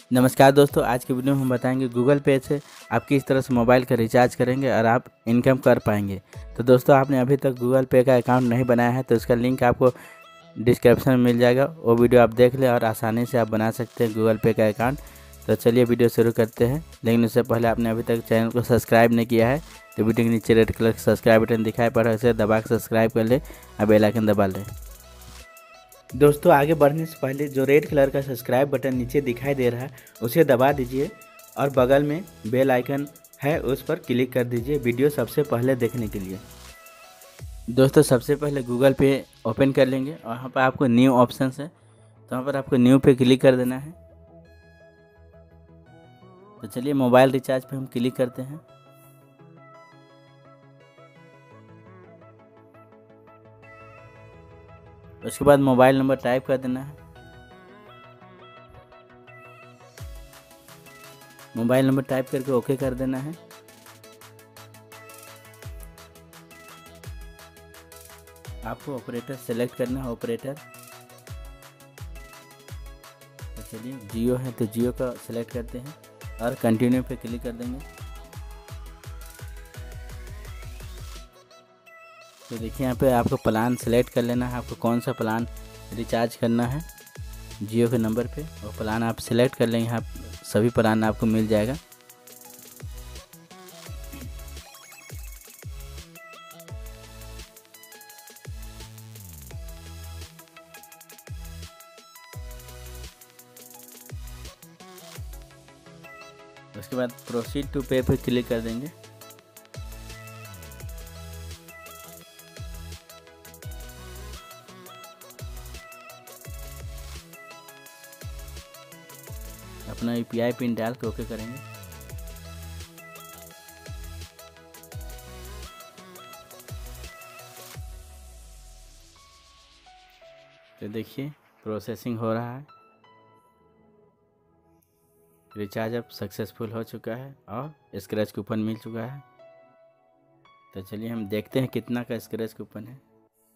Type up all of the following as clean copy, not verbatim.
नमस्कार दोस्तों, आज की वीडियो में हम बताएंगे गूगल पे से आप किस तरह से मोबाइल का रिचार्ज करेंगे और आप इनकम कर पाएंगे। तो दोस्तों, आपने अभी तक गूगल पे का अकाउंट नहीं बनाया है तो इसका लिंक आपको डिस्क्रिप्शन में मिल जाएगा। वो वीडियो आप देख लें और आसानी से आप बना सकते हैं गूगल पे का अकाउंट। तो चलिए वीडियो शुरू करते हैं, लेकिन उससे पहले आपने अभी तक चैनल को सब्सक्राइब नहीं किया है तो वीडियो के नीचे रेड कलर का सब्सक्राइब बटन दिखाई पड़ रहा है, उसे दबा के सब्सक्राइब कर ले और बेल आइकन दबा लें। दोस्तों, आगे बढ़ने से पहले जो रेड कलर का सब्सक्राइब बटन नीचे दिखाई दे रहा है उसे दबा दीजिए और बगल में बेल आइकन है उस पर क्लिक कर दीजिए वीडियो सबसे पहले देखने के लिए। दोस्तों, सबसे पहले गूगल पे ओपन कर लेंगे और वहाँ पर आपको न्यू ऑप्शन है तो वहाँ पर आपको न्यू पे क्लिक कर देना है। तो चलिए मोबाइल रिचार्ज पे हम क्लिक करते हैं। उसके बाद मोबाइल नंबर टाइप कर देना है। मोबाइल नंबर टाइप करके ओके कर देना है। आपको ऑपरेटर सेलेक्ट करना है, ऑपरेटर। तो चलिए जियो है तो जियो का सेलेक्ट करते हैं और कंटिन्यू पे क्लिक कर देंगे। तो देखिए यहाँ पे आपको प्लान सेलेक्ट कर लेना है, आपको कौन सा प्लान रिचार्ज करना है जियो के नंबर पे। और प्लान आप सेलेक्ट कर लेंगे, यहाँ सभी प्लान आपको मिल जाएगा। उसके बाद प्रोसीड टू पे पे क्लिक कर देंगे। अपना यूपीआई पिन डाल के ओके करेंगे। तो देखिए प्रोसेसिंग हो रहा है, रिचार्ज अब सक्सेसफुल हो चुका है और स्क्रैच कूपन मिल चुका है। तो चलिए हम देखते हैं कितना का स्क्रैच कूपन है।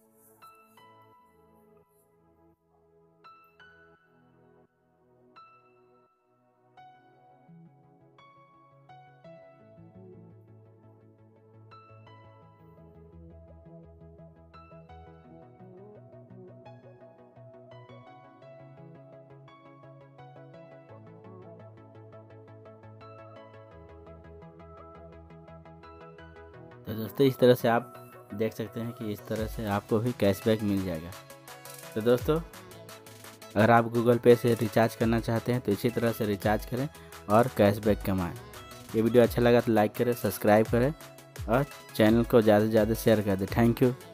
तो दोस्तों, इस तरह से आप देख सकते हैं कि इस तरह से आपको भी कैशबैक मिल जाएगा। तो दोस्तों, अगर आप गूगल पे से रिचार्ज करना चाहते हैं तो इसी तरह से रिचार्ज करें और कैशबैक कमाएं। ये वीडियो अच्छा लगा तो लाइक करें, सब्सक्राइब करें और चैनल को ज़्यादा से ज़्यादा शेयर कर दें। Thank you.